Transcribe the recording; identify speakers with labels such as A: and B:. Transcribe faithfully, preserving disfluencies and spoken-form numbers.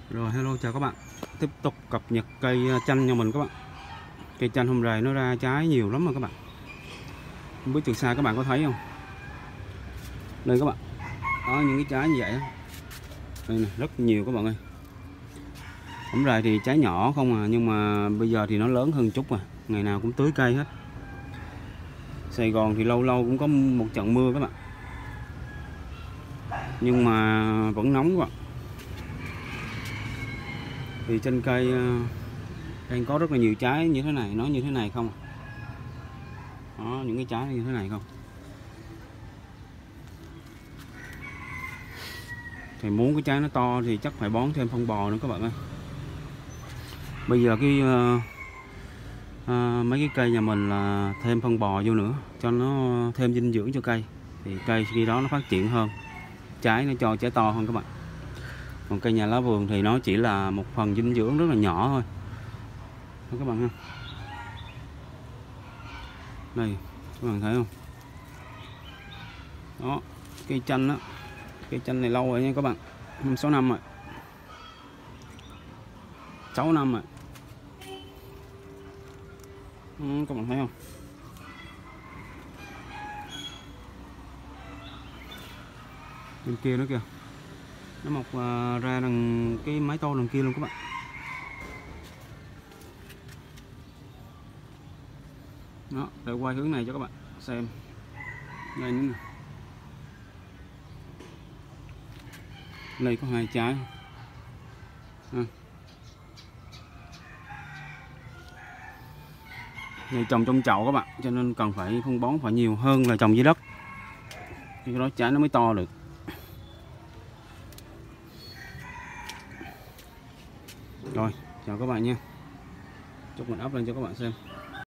A: Rồi hello chào các bạn. Tiếp tục cập nhật cây chanh nhà mình các bạn. Cây chanh hôm rày nó ra trái nhiều lắm mà các bạn. Không biết từ xa các bạn có thấy không? Đây các bạn. Đó, những cái trái như vậy đó. Đây này, rất nhiều các bạn ơi. Hôm rày thì trái nhỏ không à, nhưng mà bây giờ thì nó lớn hơn chút à. Ngày nào cũng tưới cây hết. Sài Gòn thì lâu lâu cũng có một trận mưa các bạn. Nhưng mà vẫn nóng các bạn. Thì trên cây đang có rất là nhiều trái như thế này, nó như thế này không. Đó, những cái trái như thế này không. Thì muốn cái trái nó to thì chắc phải bón thêm phân bò nữa các bạn ơi. Bây giờ cái uh, uh, mấy cái cây nhà mình là thêm phân bò vô nữa cho nó thêm dinh dưỡng cho cây, thì cây khi đó nó phát triển hơn, trái nó cho trái to hơn các bạn. Còn cây nhà lá vườn thì nó chỉ là một phần dinh dưỡng rất là nhỏ thôi. Đó các bạn ha. Đây các bạn thấy không? Đó, cây chanh đó. Cây chanh này lâu rồi nha các bạn, năm sáu năm rồi, sáu năm rồi. Ừ, các bạn thấy không? Bên kia nữa kìa, nó mọc uh, ra đằng cái mái tôn đằng kia luôn các bạn. Đó, để quay hướng này cho các bạn xem. Đây nữa. Đây có hai trái. À. Này trồng trong chậu các bạn, cho nên cần phải phân bón phải nhiều hơn là trồng dưới đất. Thì cái đó trái nó mới to được. Rồi, chào các bạn nha. Chúc mình up lên cho các bạn xem.